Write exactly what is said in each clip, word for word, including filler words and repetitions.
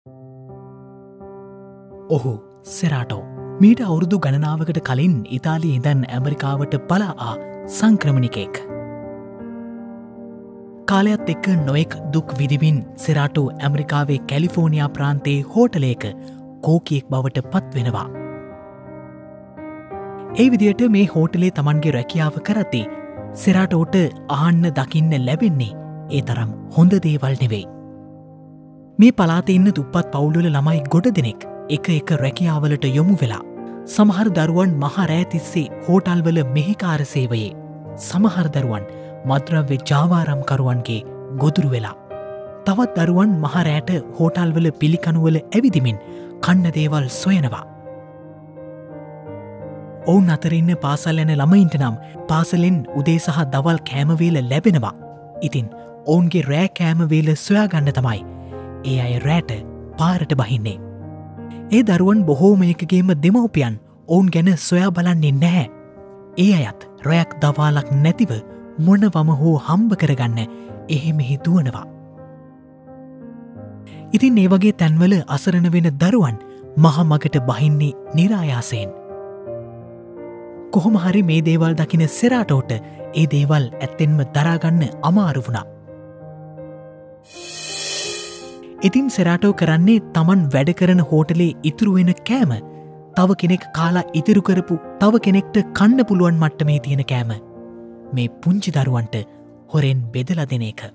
ඔහු සෙරාටෝ මීට අවුරුදු ගණනාවකට කලින් ඉතාලි ඉදන් ඇමරිකාවට පලා සංක්‍රමණිකෙක්. කාලයත් එක්ක නොෙක් දුක් විදිමින් සෙරාටෝ ඇමරිකාවේ කැලිෆෝනියා ප්‍රාන්තයේ හෝටලේක කෝකියෙක් බවට පත්වෙනවා. ඒ විදියට මේ හෝටලේ තමන්ගේ රැකියාව කරති සෙරාටෝට ආන්න දකින්න ලැබෙන්නේ ඒ තරම් හොඳ දේවල් නෙවෙයි. මේ පලාත ඉන්න දුප්පත් පවුල්වල ළමයි ගොඩ දෙනෙක් එක එක රැකියාවලට යොමු වෙලා. සමහර දරුවන් මහරෑ තිස්සේ හෝටල්වල මෙහිකාර සේවයේ සමහර දරුවන් මද්‍රව්‍ය ජාවාරම්කරුවන්ගේ ගොදුරු වෙලා. තවත් දරුවන් මහරෑට හෝටල්වල පිළිකනුවල ඇවිදිමින් කන්න දේවල් සොයනවා. ඔවුන් අතරඉන්න පාසල් යන ළමයින්ට නම් පාසලෙන් උදේ සහ දවල් කෑමවේල ලැබෙනවා. ඉතින් ඔවුන්ගේ රෑ කෑමවේල සොයාගන්න තමයි ඒ අය රෑට පාරට බහින්නේ. ඒ දරුවන් බොහෝමයකගේම දෙමවපියන් ඔවුන් ගැන සොයා බලන්නේ නැහැ. ඒ අයත් රැයක් දවාලක් නැතිව මොනවම හෝ හම්බ කරගන්න එහෙමෙහි දුවනවා. ඉතින් ඒ වගේ තැන්වල අසරණ වෙන දරුවන් මහමගට බහින්නේ නිරායාසයෙන්. කොහොම හරි මේ දේවල් දකින සෙරාටෝට ඒ දේවල් ඇත්තෙන්ම දරාගන්න අමාරු වුණා. ඉතින් සෙරාටෝ කරන්නේ තමන් වැඩ කරන හෝටලේ ඉතුරුවෙන කෑම තව කෙනෙක් කාලා ඉතිරු කරපු තව කෙනෙක්ට කන්න පුළුවන් මට්ටමේ තියෙන කෑම මේ පුංචි දරුවන්ට හොරෙන් බෙදලා දෙන එක.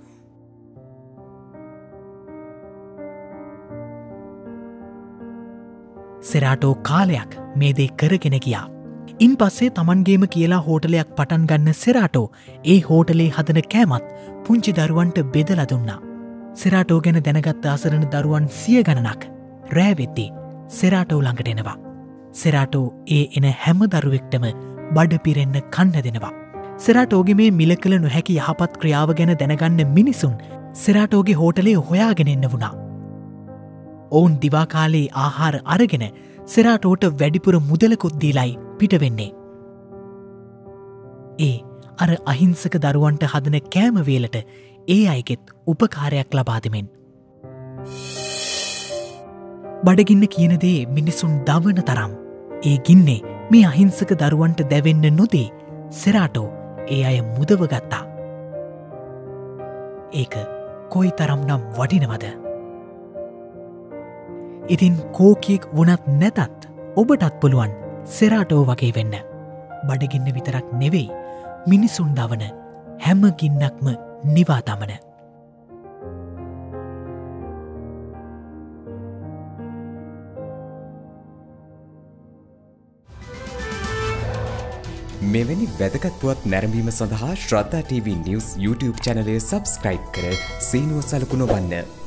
සෙරාටෝ කාලයක් මේ දේ කරගෙන ගියා. ඉන් පස්සේ තමන්ගේම කියලා හෝටලයක් පටන් ගන්න සෙරාටෝ ඒ හෝටලේ හදන කෑමත් පුංචි දරුවන්ට බෙදලා දුන්නා. සෙරාටෝ ගැන දැනගත්ත අසරණ දරුවන් සිය ගණනක් රෑවෙද්දි සෙරාටෝ ළඟට එනවා. සෙරාටෝ ඒ එන හැම දරුවෙක්ටම බඩ පිරෙන්න කන්න දෙනවා. සෙරාටෝගේ මේ මිල කළ නොහැකි යහපත් ක්‍රියාව ගැන දැනගන්න මිනිසුන් සෙරාටෝගේ හෝටලේ හොයාගෙන එන්න වුණා. ඔවුන් දිවාකාලේ ආහාර අරගෙන සෙරාටෝට වැඩිපුර මුදලකුත් දීලයි පිටවෙන්නේ. ඒ අර අහිංසක දරුවන්ට හදන කෑමවේලට ඒ අයගෙත් උපකාරයක් ලබාදමෙන්. බඩගින්න කියනදේ මිනිසුන් දවන තරම් ඒ ගින්නේ මේ අහිංසක දරුවන්ට දැවෙන්න නොදේ සෙරාටෝ ඒ අය මුදව ගත්තා. ඒක කොයි තරම් නම් වටිනවද. ඉතින් කෝකියෙක් වනත් නැතත් ඔබටත් පුළුවන් සෙරාටෝ වගේ වෙන්න. බඩගින්න විතරක් නෙවෙයි මිනිසුන් දවන හැම ගින්නක්ම නිවා තමන. මෙවැනි වැදගත් පුවත් නැරඹීම සඳහා ශ්‍රද්ධා ටීවී නිවුස් YouTube චැනලය සබස්ක්‍රයිබ් කර සීනුව සලකුණ වන්න.